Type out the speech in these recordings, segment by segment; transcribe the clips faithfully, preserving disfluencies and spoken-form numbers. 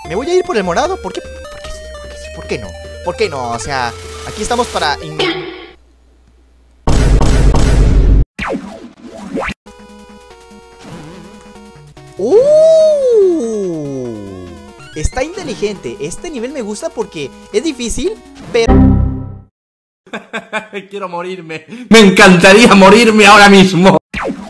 Me voy a ir por el morado. ¿Por qué? ¿Por qué sí? ¿Por qué sí? ¿Por qué no? ¿Por qué no? O sea, aquí estamos para... ¡Uh! Está inteligente. Este nivel me gusta porque es difícil, pero... Quiero morirme. Me encantaría morirme ahora mismo.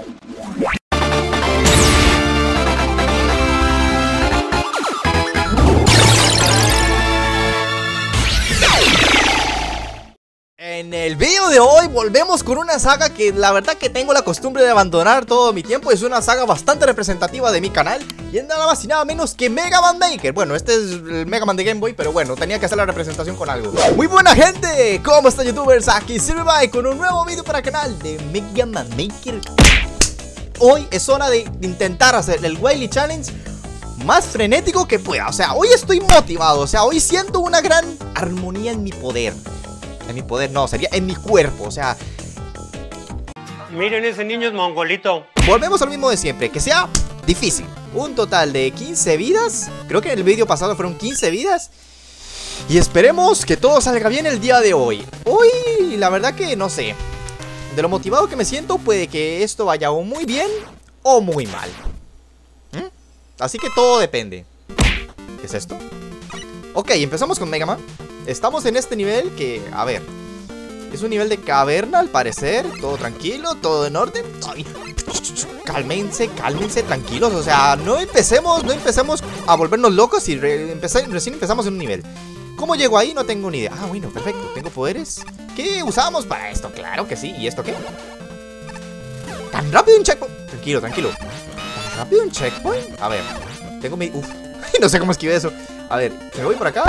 En el video de hoy volvemos con una saga que la verdad que tengo la costumbre de abandonar todo mi tiempo. Es una saga bastante representativa de mi canal y es nada más y nada menos que Mega Man Maker. Bueno, este es el Mega Man de Game Boy, pero bueno, tenía que hacer la representación con algo. Muy buena gente, ¿cómo están youtubers? Aquí Silverby con un nuevo video para el canal de Mega Man Maker. Hoy es hora de intentar hacer el Wily Challenge más frenético que pueda. O sea, hoy estoy motivado, o sea, hoy siento una gran armonía en mi poder. En mi poder, no, sería en mi cuerpo, o sea... Miren, ese niño es mongolito. Volvemos al mismo de siempre, que sea difícil. Un total de quince vidas. Creo que en el vídeo pasado fueron quince vidas. Y esperemos que todo salga bien el día de hoy. Hoy, la verdad que no sé. De lo motivado que me siento, puede que esto vaya o muy bien o muy mal. ¿Mm? Así que todo depende. ¿Qué es esto? Ok, empezamos con Mega Man. Estamos en este nivel que, a ver, es un nivel de caverna al parecer. Todo tranquilo, todo en orden. Ay, cálmense, cálmense, tranquilos. O sea, no empecemos, no empecemos a volvernos locos y re empecé, recién empezamos en un nivel. ¿Cómo llego ahí? No tengo ni idea. Ah, bueno, perfecto, tengo poderes. ¿Qué usamos para esto? Claro que sí, ¿y esto qué? ¿Tan rápido un checkpoint? Tranquilo, tranquilo. ¿Tan rápido un checkpoint? A ver, tengo mi... Uf, no sé cómo esquivé eso. A ver, me voy por acá.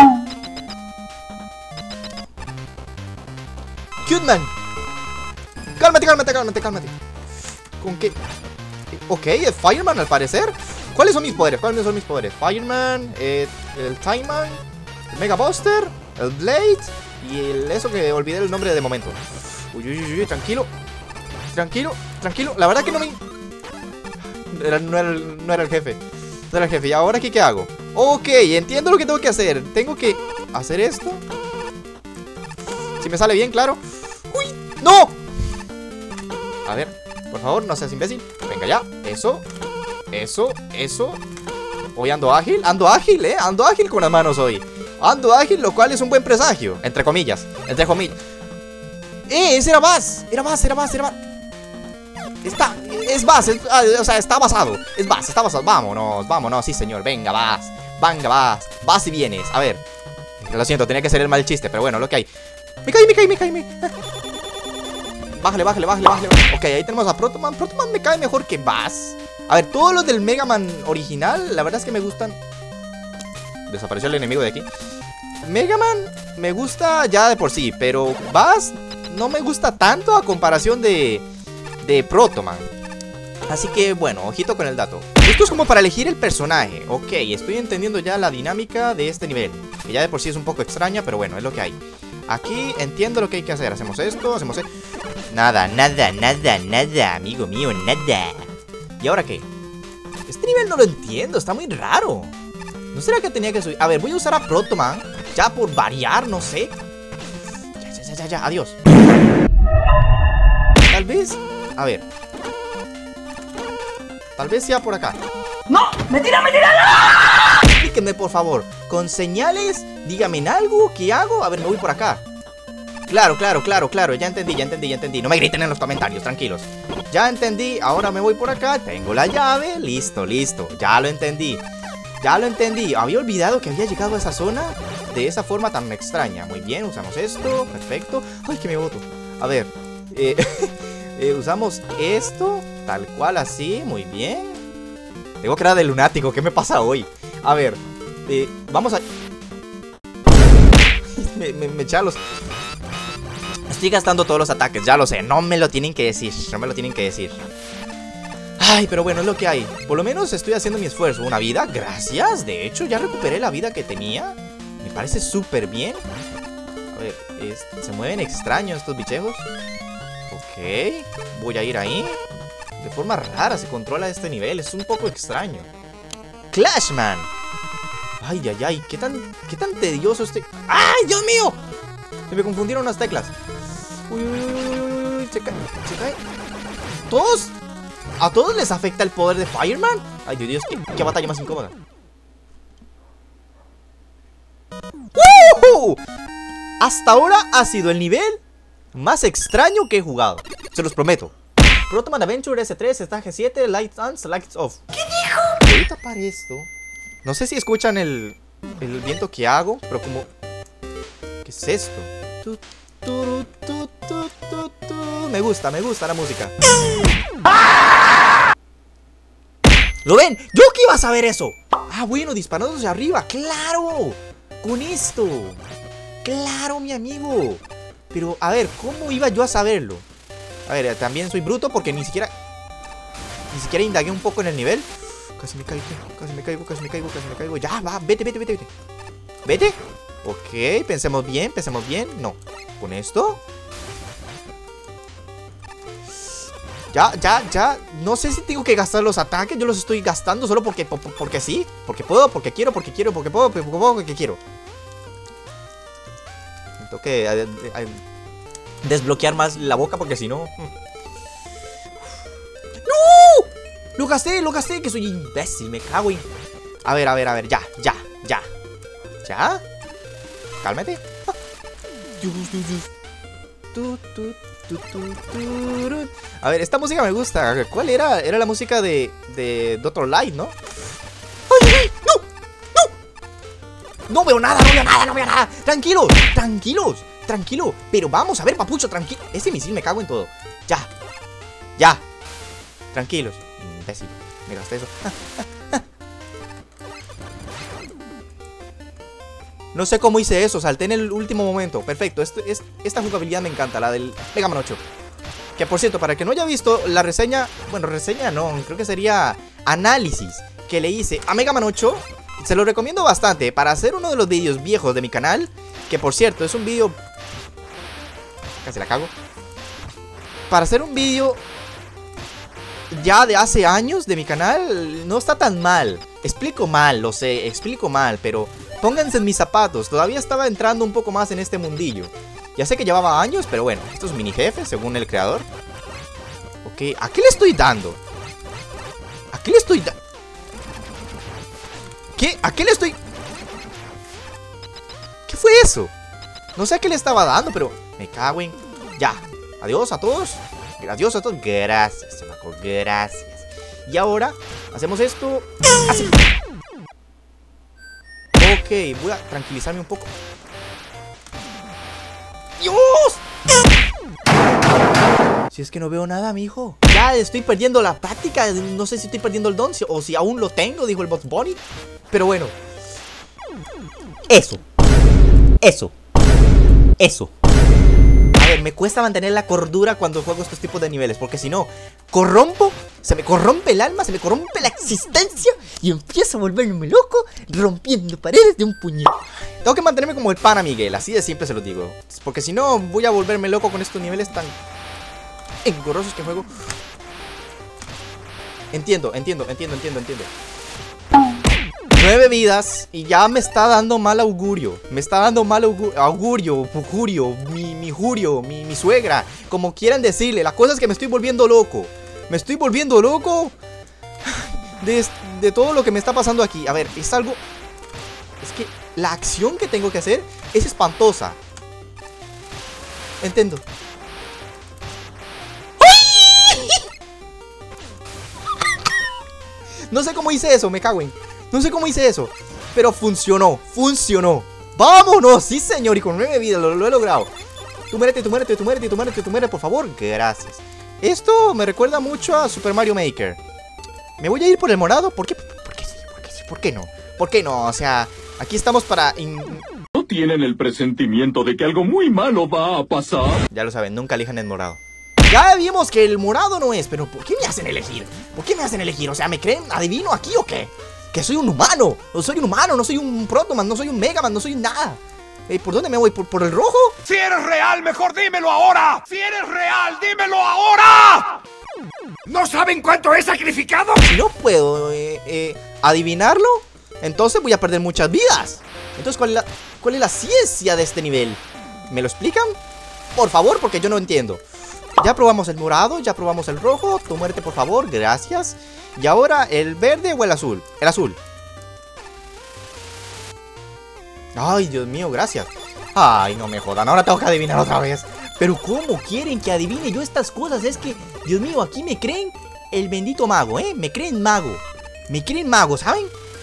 Cuteman. Cálmate, cálmate, cálmate, cálmate. ¿Con qué? Ok, es Fireman al parecer. ¿Cuáles son mis poderes? ¿Cuáles son mis poderes? Fireman, eh, el Time Man, el Mega Buster, el Blade y el eso que olvidé el nombre de momento. Uy, uy, uy, uy, tranquilo. Tranquilo, tranquilo. La verdad que no me... Era, no, era, no era el jefe. No era el jefe. ¿Y ahora aquí qué hago? Ok, entiendo lo que tengo que hacer. Tengo que hacer esto. Si me sale bien, claro. ¡Uy! ¡No! A ver, por favor, no seas imbécil. Venga ya, eso. Eso, eso. Hoy ando ágil, ando ágil, eh Ando ágil con las manos hoy. Ando ágil, lo cual es un buen presagio. Entre comillas, entre comillas. ¡Eh! Ese era Bass, era Bass, era Bass, era Bass. Está, es Bass, es, o sea, está basado. Es Bass, está basado, vámonos, vámonos, sí señor. Venga, Bass, venga, Bass. Vas y vienes, a ver. Lo siento, tenía que ser el mal chiste, pero bueno, lo que hay. Me caí, me caí, me caí, me... Bájale, bájale, bájale, bájale. Ok, ahí tenemos a Protoman. Protoman me cae mejor que Bass. A ver, todos los del Mega Man original, la verdad es que me gustan. Desapareció el enemigo de aquí. Mega Man me gusta ya de por sí, pero Bass no me gusta tanto a comparación de, de Protoman. Así que, bueno, ojito con el dato. Esto es como para elegir el personaje. Ok, estoy entendiendo ya la dinámica de este nivel, que ya de por sí es un poco extraña, pero bueno, es lo que hay. Aquí entiendo lo que hay que hacer. Hacemos esto, hacemos esto. Nada, nada, nada, nada, amigo mío, nada. ¿Y ahora qué? Este nivel no lo entiendo, está muy raro. ¿No será que tenía que subir? A ver, voy a usar a Protoman. Ya por variar, no sé. Ya, ya, ya, ya, ya, adiós. Tal vez, a ver. Tal vez sea por acá. ¡No! ¡Mentira, mentira! Explíquenme, por favor. Con señales, díganme en algo. ¿Qué hago? A ver, me voy por acá. Claro, claro, claro, claro. Ya entendí, ya entendí, ya entendí. No me griten en los comentarios, tranquilos. Ya entendí. Ahora me voy por acá. Tengo la llave. Listo, listo. Ya lo entendí. Ya lo entendí. Había olvidado que había llegado a esa zona de esa forma tan extraña. Muy bien, usamos esto. Perfecto. Ay, que me boto. A ver. Eh, eh, usamos esto. Tal cual así. Muy bien. Tengo cara de lunático. ¿Qué me pasa hoy? A ver. Eh, vamos a... me, me, me echa los... Estoy gastando todos los ataques, ya lo sé. No me lo tienen que decir, no me lo tienen que decir. Ay, pero bueno, es lo que hay. Por lo menos estoy haciendo mi esfuerzo. Una vida, gracias. De hecho, ya recuperé la vida que tenía. Me parece súper bien. A ver, es... se mueven extraños estos bichejos. Ok, voy a ir ahí. De forma rara se controla este nivel, es un poco extraño. Clashman. Ay, ay, ay, qué tan, qué tan tedioso este... ¡Ay, Dios mío! Se me confundieron las teclas. Uy, uy, uy, uy, uy, se cae, se cae. ¿Todos? ¿A todos les afecta el poder de Fireman? Ay, Dios, Dios, qué, qué batalla más incómoda. ¡Uh! Hasta ahora ha sido el nivel más extraño que he jugado. Se los prometo. Protoman Adventure S tres, Stage siete, Lights on, Lights off. ¿Qué dijo? Ahorita para esto. No sé si escuchan el, el viento que hago, pero como... ¿Qué es esto? Tu, tu, tu, tu, tu, tu. Me gusta, me gusta la música. ¿Lo ven? ¿Yo qué iba a saber eso? Ah, bueno, disparando hacia arriba. ¡Claro! Con esto. ¡Claro, mi amigo! Pero, a ver, ¿cómo iba yo a saberlo? A ver, también soy bruto porque ni siquiera... Ni siquiera indagué un poco en el nivel. Casi me caigo, casi me caigo, casi me caigo, casi me caigo. Ya, va, vete, vete, vete, vete. ¿Vete? Ok, pensemos bien, pensemos bien. No. ¿Con esto? Ya, ya, ya. No sé si tengo que gastar los ataques. Yo los estoy gastando solo porque, por, porque sí. Porque puedo, porque quiero, porque quiero, porque puedo, porque puedo, porque quiero. Tengo que a, a, a, desbloquear más la boca porque si no... ¡No! Lo gasté, lo gasté, que soy imbécil, me cago en... A ver, a ver, a ver, ya, ya, ya. ¿Ya? Cálmate. Ah. A ver, esta música me gusta. ¿Cuál era? Era la música de, de Doctor Light, ¿no? ¡Ay, ay! ¡No! ¡No! No veo nada, no veo nada, no veo nada. Tranquilos, tranquilos, tranquilo. Pero vamos a ver, papucho, tranquilo. Ese misil me cago en todo. Ya, ya. Tranquilos. Imbécil, me gasté eso. No sé cómo hice eso, salté en el último momento. Perfecto, este, es, esta jugabilidad me encanta, la del Mega Man ocho. Que por cierto, para el que no haya visto la reseña... Bueno, reseña no, creo que sería análisis que le hice a Mega Man ocho. Se lo recomiendo bastante para hacer uno de los vídeos viejos de mi canal. Que por cierto, es un vídeo... Casi la cago. Para hacer un vídeo ya de hace años de mi canal, no está tan mal. Explico mal, lo sé, explico mal, pero... Pónganse en mis zapatos, todavía estaba entrando un poco más en este mundillo. Ya sé que llevaba años, pero bueno, estos mini jefes, según el creador. Ok, ¿a qué le estoy dando? ¿A qué le estoy dando? ¿Qué? ¿A qué le estoy...? ¿Qué fue eso? No sé a qué le estaba dando, pero me cago en... Ya, adiós a todos. Adiós a todos, gracias, chamaco, gracias. Y ahora, hacemos esto. Hace... Ok, voy a tranquilizarme un poco. ¡Dios! Si es que no veo nada, mijo. Ya estoy perdiendo la práctica. No sé si estoy perdiendo el don o si aún lo tengo, dijo el Bugs Bunny. Pero bueno. Eso. Eso. Eso. A ver, me cuesta mantener la cordura cuando juego estos tipos de niveles, porque si no, corrompo, se me corrompe el alma, se me corrompe la existencia y empiezo a volverme loco rompiendo paredes de un puño. Tengo que mantenerme como el pana Miguel, así de siempre se los digo, porque si no voy a volverme loco con estos niveles tan engorrosos que juego. Entiendo, entiendo, entiendo, entiendo, entiendo. Nueve vidas y ya me está dando mal augurio. Me está dando mal augurio, augurio, jurio, mi, mi jurio, mi, mi suegra, como quieran decirle. La cosa es que me estoy volviendo loco. Me estoy volviendo loco de, de todo lo que me está pasando aquí. A ver, es algo... Es que la acción que tengo que hacer es espantosa. Entiendo. No sé cómo hice eso, me cago en... No sé cómo hice eso, pero funcionó, funcionó. ¡Vámonos! Sí, señor, y con nueve vidas lo, lo he logrado. Tú muérete, tú muérete, tú muérete, tú muérete, tú muérete, por favor. Gracias. Esto me recuerda mucho a Super Mario Maker. Me voy a ir por el morado. ¿Por qué? ¿Por qué sí? ¿Por qué sí? ¿Por qué no? ¿Por qué no? O sea, aquí estamos para... In... ¿No tienen el presentimiento de que algo muy malo va a pasar? Ya lo saben, nunca elijan el morado. Ya vimos que el morado no es, pero ¿por qué me hacen elegir? ¿Por qué me hacen elegir? O sea, ¿me creen adivino aquí o qué? Que soy un humano, no soy un humano, no soy un Protoman, no soy un Megaman, no soy nada. eh, ¿Por dónde me voy? ¿Por, ¿Por el rojo? Si eres real, mejor dímelo ahora. Si eres real, dímelo ahora. ¿No saben cuánto he sacrificado? Si no puedo eh, eh, adivinarlo, entonces voy a perder muchas vidas. Entonces, ¿cuál es la, cuál es la ciencia de este nivel? ¿Me lo explican? Por favor, porque yo no entiendo. Ya probamos el morado, ya probamos el rojo. Tu muerte, por favor, gracias. Y ahora, ¿el verde o el azul? El azul. Ay, Dios mío, gracias. Ay, no me jodan, ahora tengo que adivinar otra vez. Pero ¿cómo quieren que adivine yo estas cosas? Es que, Dios mío, aquí me creen el bendito mago, ¿eh? Me creen mago. Me creen mago, ¿saben?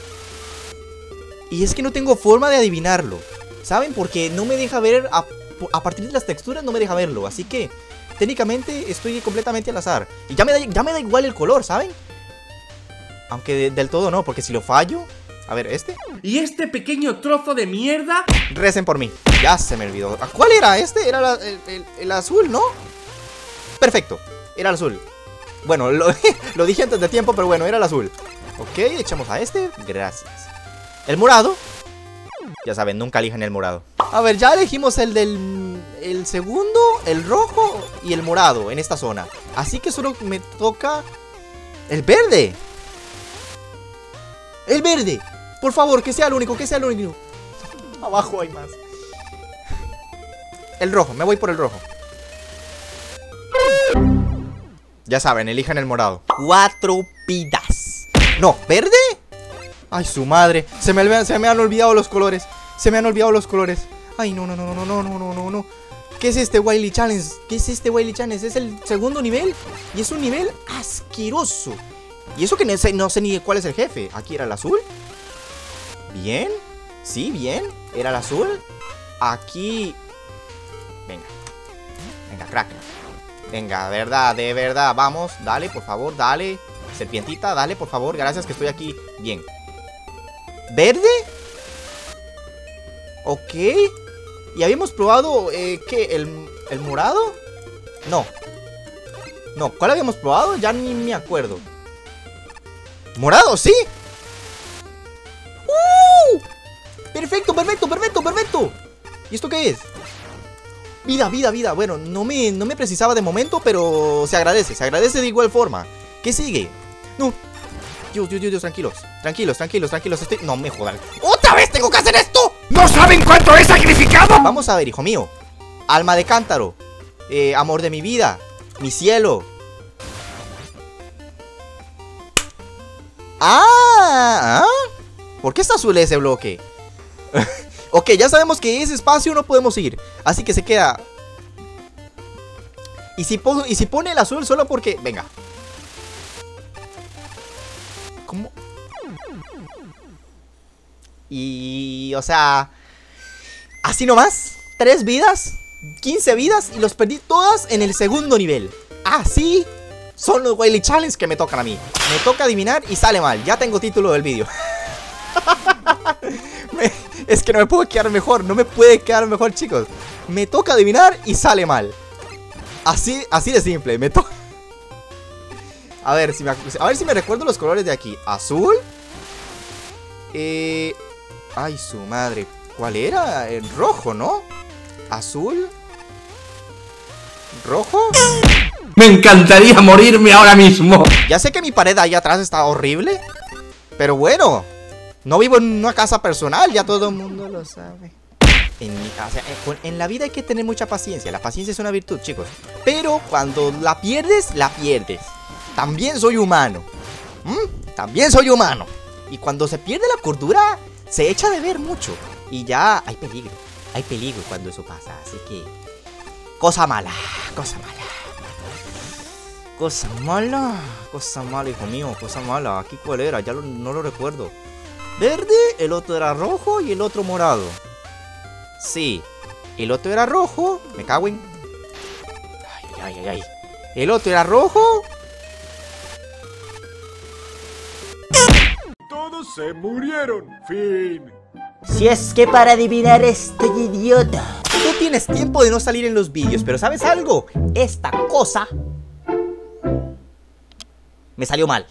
Y es que no tengo forma de adivinarlo, ¿saben? Porque no me deja ver, a, a partir de las texturas no me deja verlo. Así que, técnicamente, estoy completamente al azar. Y ya me da, ya me da igual el color, ¿saben? Aunque de, del todo no, porque si lo fallo... A ver, ¿este? ¿Y este pequeño trozo de mierda? Recen por mí. Ya se me olvidó. ¿Cuál era este? Era la, el, el, el azul, ¿no? Perfecto. Era el azul. Bueno, lo, lo dije antes de tiempo, pero bueno, era el azul. Ok, echamos a este. Gracias. El morado. Ya saben, nunca elijan el morado. A ver, ya elegimos el del... El segundo, el rojo y el morado en esta zona. Así que solo me toca... El verde. El verde. Por favor, que sea el único, que sea el único. Abajo hay más. El rojo, me voy por el rojo. Ya saben, elijan el morado. Cuatro vidas. No, ¿verde? Ay, su madre. Se me, se me han olvidado los colores. Se me han olvidado los colores. Ay, no, no, no, no, no, no, no, no, no. ¿Qué es este Wily Challenge? ¿Qué es este Wily Challenge? Es el segundo nivel. Y es un nivel asqueroso. Y eso que no sé, no sé ni cuál es el jefe. Aquí era el azul. Bien. Sí, bien. Era el azul. Aquí. Venga. Venga, crack. Venga, de verdad, de verdad. Vamos, dale, por favor, dale. Serpientita, dale, por favor. Gracias que estoy aquí. Bien. ¿Verde? Ok. ¿Y habíamos probado, eh, qué? ¿El, el morado? No. No, ¿cuál habíamos probado? Ya ni me acuerdo. ¿Morado? ¿Sí? ¡Uh! Perfecto, perfecto, perfecto, perfecto. ¿Y esto qué es? Vida, vida, vida. Bueno, no me, no me precisaba de momento, pero se agradece, se agradece de igual forma. ¿Qué sigue? No. Dios, Dios, Dios, Dios, tranquilos. Tranquilos, tranquilos, tranquilos. Estoy... No me jodan. ¡Otra vez tengo que hacer esto! ¿No saben cuánto he sacrificado? Vamos a ver, hijo mío. Alma de cántaro. Eh, amor de mi vida. Mi cielo. Ah, ¿ah? ¿Por qué está azul ese bloque? Ok, ya sabemos que ese espacio no podemos ir. Así que se queda. Y si, y si pone el azul solo porque... Venga. ¿Cómo? Y... O sea... Así nomás. Tres vidas. quince vidas. Y los perdí todas en el segundo nivel. Así son los Wily Challenge que me tocan a mí. Me toca adivinar y sale mal. Ya tengo título del vídeo. me, es que no me puedo quedar mejor. No me puede quedar mejor, chicos. Me toca adivinar y sale mal. Así, así de simple. Me toca... A ver, si me, a ver si me recuerdo los colores de aquí. Azul. Eh... Ay, su madre. ¿Cuál era? El rojo, ¿no? Azul. ¿Rojo? Me encantaría morirme ahora mismo. Ya sé que mi pared ahí atrás está horrible, pero bueno, no vivo en una casa personal, ya todo el mundo lo sabe. En, mi, o sea, en la vida hay que tener mucha paciencia. La paciencia es una virtud, chicos. Pero cuando la pierdes, la pierdes. También soy humano. ¿Mm? También soy humano. Y cuando se pierde la cordura, se echa de ver mucho. Y ya hay peligro. Hay peligro cuando eso pasa. Así que... Cosa mala. Cosa mala. Cosa mala. Cosa mala, hijo mío. Cosa mala. ¿Aquí cuál era? Ya lo, no lo recuerdo. Verde, el otro era rojo y el otro morado. Sí. El otro era rojo. Me cago en... Ay, ay, ay, ay. El otro era rojo. Todos se murieron. Fin. Si es que para adivinar estoy idiota. Tú tienes tiempo de no salir en los vídeos, pero ¿sabes algo? Esta cosa me salió mal.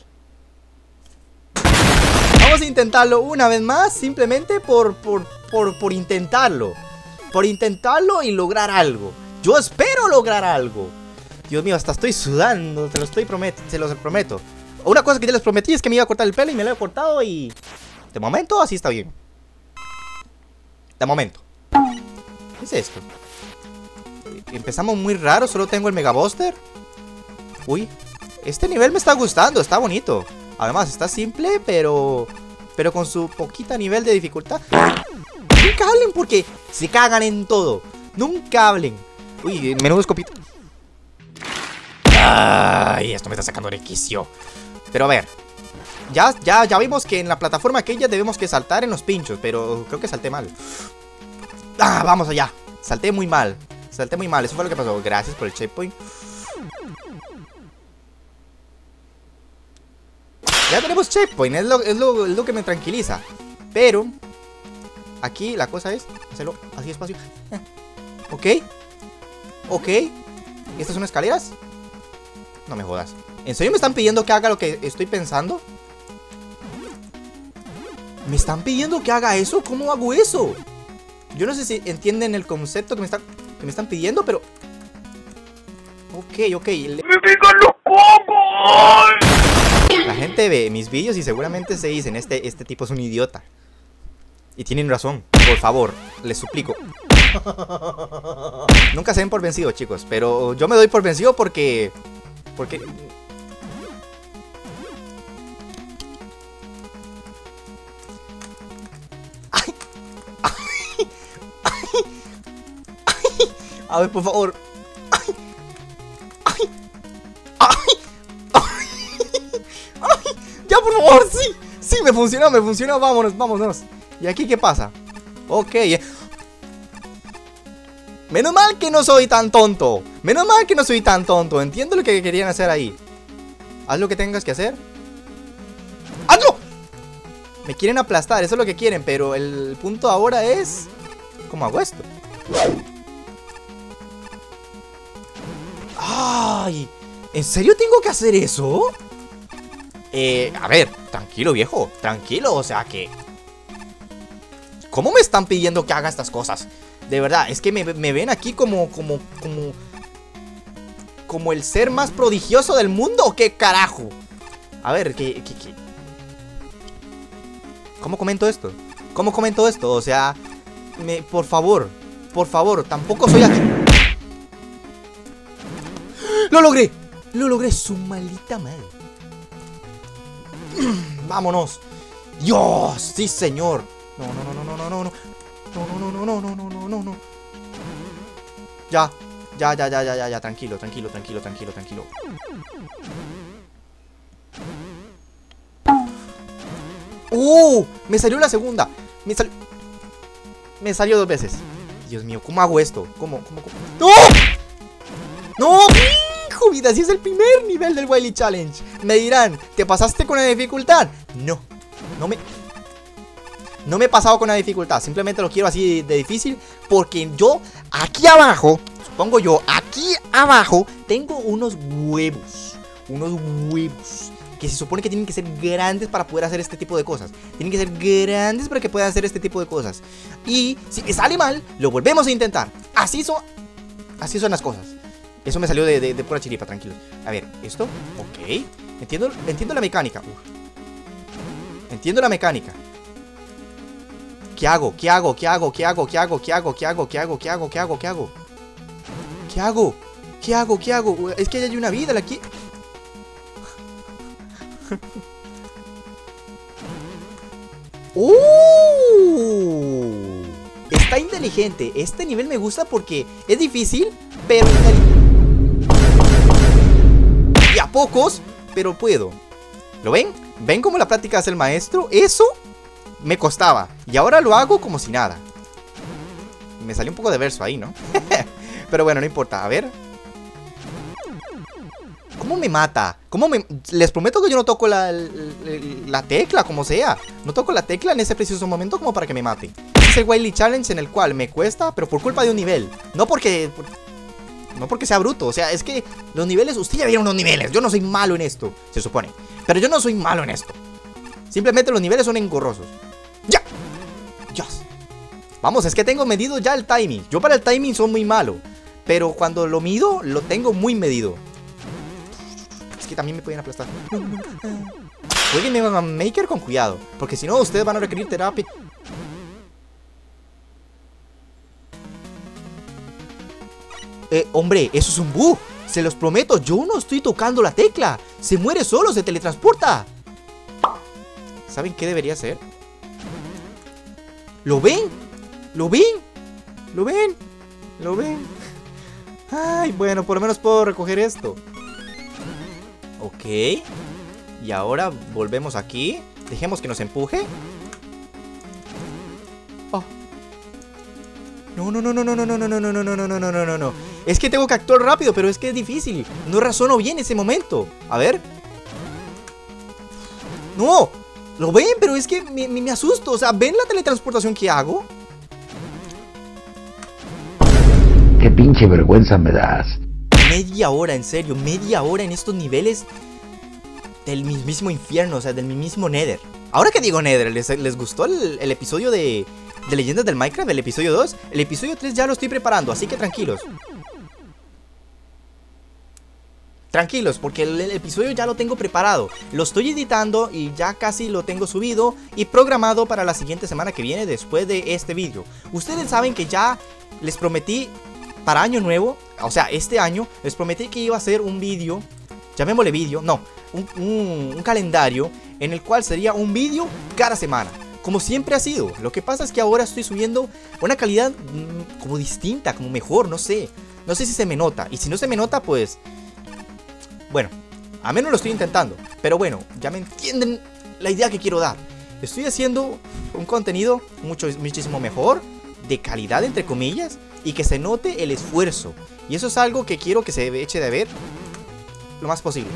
Vamos a intentarlo una vez más, simplemente por, por, por, por intentarlo. Por intentarlo y lograr algo. Yo espero lograr algo. Dios mío, hasta estoy sudando, te lo estoy promet se los prometo. Una cosa que ya les prometí es que me iba a cortar el pelo y me lo he cortado y... De momento así está bien. De momento. ¿Qué es esto? Empezamos muy raro, solo tengo el Mega Buster. Uy, este nivel me está gustando, está bonito. Además, está simple, pero... Pero con su poquita nivel de dificultad. Nunca hablen porque se cagan en todo. Nunca hablen. Uy, menudo escopito. Ay, esto me está sacando de quicio. Pero a ver. Ya, ya, ya vimos que en la plataforma aquella debemos que saltar en los pinchos. Pero creo que salté mal. Ah, vamos allá. Salté muy mal. Salté muy mal, eso fue lo que pasó. Gracias por el checkpoint. Ya tenemos checkpoint, es lo, es lo, es lo que me tranquiliza. Pero aquí la cosa es hacerlo así despacio. Ok. Ok. ¿Estas son escaleras? No me jodas. ¿En serio me están pidiendo que haga lo que estoy pensando? ¿Me están pidiendo que haga eso? ¿Cómo hago eso? Yo no sé si entienden el concepto que me están, que me están pidiendo, pero... Ok, ok. Le... La gente ve mis vídeos y seguramente se dicen, este, este tipo es un idiota. Y tienen razón. Por favor, les suplico. Nunca se den por vencido, chicos. Pero yo me doy por vencido porque... Porque... ¡Ay! ¡Ay! ¡Ay! ¡Ay! A ver, por favor. ¡Ay! ¡Ay! ¡Ay! ¡Ay! ¡Ya, por favor! ¡Sí! ¡Sí! Me funcionó, me funcionó. Vámonos, vámonos. ¿Y aquí qué pasa? Ok. Menos mal que no soy tan tonto. Menos mal que no soy tan tonto. Entiendo lo que querían hacer ahí. Haz lo que tengas que hacer. ¡Hazlo! Me quieren aplastar, eso es lo que quieren. Pero el punto ahora es... ¿Cómo hago esto? ¡Ay! ¿En serio tengo que hacer eso? Eh, a ver, tranquilo, viejo. Tranquilo, o sea que... ¿Cómo me están pidiendo que haga estas cosas? De verdad, es que me, me ven aquí como, como, como... Como el ser más prodigioso del mundo, ¿o qué carajo? A ver, ¿qué, qué, qué? ¿Cómo comento esto? ¿Cómo comento esto? O sea, me, por favor, por favor, tampoco soy aquí. ¡Lo logré! ¡Lo logré! ¡Su maldita madre! ¡Vámonos! ¡Dios! ¡Sí, señor! No, no, no, no, no, no, no. No, no, no, no, no, no, no, no, no. Ya, ya, ya, ya, ya, ya, ya. Tranquilo, tranquilo, tranquilo, tranquilo, tranquilo. ¡Uh! Me salió la segunda. Me salió... Me salió dos veces. Dios mío, ¿cómo hago esto? ¿Cómo? ¿Cómo? ¿Cómo? ¡No! ¡No! ¡Hijo vida! Si es el primer nivel del Wily Challenge. Me dirán, ¿te pasaste con la dificultad? No. No me... No me he pasado con la dificultad, simplemente lo quiero así de difícil. Porque yo, aquí abajo, supongo yo, aquí abajo tengo unos huevos. Unos huevos que se supone que tienen que ser grandes para poder hacer este tipo de cosas. Tienen que ser grandes para que puedan hacer este tipo de cosas. Y si me sale mal, lo volvemos a intentar. Así son, así son las cosas. Eso me salió de, de, de pura chiripa, tranquilo. A ver, esto, ok. Entiendo, entiendo la mecánica. Uf. Entiendo la mecánica. ¿Qué hago? ¿Qué hago? ¿Qué hago? ¿Qué hago? ¿Qué hago? ¿Qué hago? ¿Qué hago? ¿Qué hago? ¿Qué hago? ¿Qué hago? ¿Qué hago? ¿Qué hago? ¿Qué hago? ¿Qué hago? Es que hay una vida, la que... ¡Uh! Está inteligente. Este nivel me gusta porque es difícil, pero... Y a pocos, pero puedo. ¿Lo ven? ¿Ven cómo la práctica hace el maestro? Eso... me costaba, y ahora lo hago como si nada. Me salió un poco de verso ahí, ¿no? Pero bueno, no importa, a ver. ¿Cómo me mata? ¿Cómo me...? Les prometo que yo no toco la, la, la tecla, como sea. No toco la tecla en ese preciso momento como para que me mate. Es el Wily Challenge en el cual me cuesta, pero por culpa de un nivel. No porque... Por, no porque sea bruto, o sea, es que los niveles... Ustedes ya vieron los niveles, yo no soy malo en esto, se supone. Pero yo no soy malo en esto. Simplemente los niveles son engorrosos. ¡Ya! ¡Dios! Vamos, es que tengo medido ya el timing. Yo para el timing soy muy malo. Pero cuando lo mido, lo tengo muy medido. Es que también me pueden aplastar. jueguen Mega Man Maker con cuidado, porque si no ustedes van a requerir terapia. Eh, hombre, eso es un bug. Se los prometo, yo no estoy tocando la tecla. Se muere solo, se teletransporta. ¿Saben qué debería hacer? ¿Lo ven? ¿Lo ven? ¿Lo ven? ¿Lo ven? Ay, bueno, por lo menos puedo recoger esto. Ok. Y ahora volvemos aquí. Dejemos que nos empuje. Oh. No, no, no, no, no, no, no, no, no, no, no, no, no, no, no, no, no. Es que tengo que actuar rápido, pero es que es difícil. No razono bien ese momento. A ver. No. ¿Lo ven? Pero es que me, me, me asusto. O sea, ¿ven la teletransportación que hago? Qué pinche vergüenza me das. Media hora, en serio, media hora en estos niveles del mismísimo infierno, o sea, del mismísimo Nether. Ahora que digo Nether, ¿les, les gustó el, el episodio de, de Leyendas del Minecraft, el episodio dos? El episodio tres ya lo estoy preparando, así que tranquilos. Tranquilos, porque el, el episodio ya lo tengo preparado. Lo estoy editando y ya casi lo tengo subido y programado para la siguiente semana que viene después de este vídeo. Ustedes saben que ya les prometí para año nuevo, o sea, este año, les prometí que iba a hacer un vídeo, llamémosle vídeo, no, un, un, un calendario en el cual sería un vídeo cada semana, como siempre ha sido. Lo que pasa es que ahora estoy subiendo una calidad mmm, como distinta, como mejor, no sé, no sé si se me nota, y si no se me nota, pues, bueno, a menos lo estoy intentando, pero bueno, ya me entienden la idea que quiero dar. Estoy haciendo un contenido mucho, muchísimo mejor, de calidad entre comillas, y que se note el esfuerzo. Y eso es algo que quiero que se eche de ver lo más posible.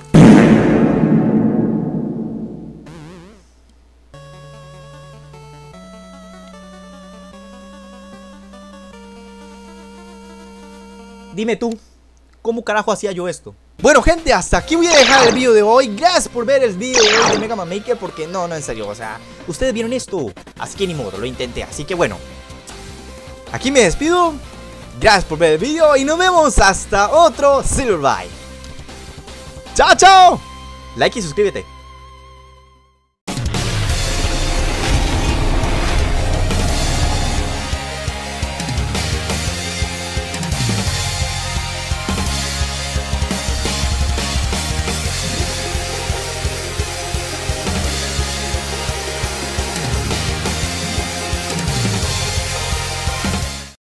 Dime tú, ¿cómo carajo hacía yo esto? Bueno, gente, hasta aquí voy a dejar el vídeo de hoy. Gracias por ver el vídeo de hoy de Mega Man Maker, porque no, no, en serio, o sea, ustedes vieron esto, así que ni modo, lo intenté. Así que bueno, aquí me despido. Gracias por ver el vídeo y nos vemos hasta otro Silver Bye. ¡Chao, chao! Like y suscríbete.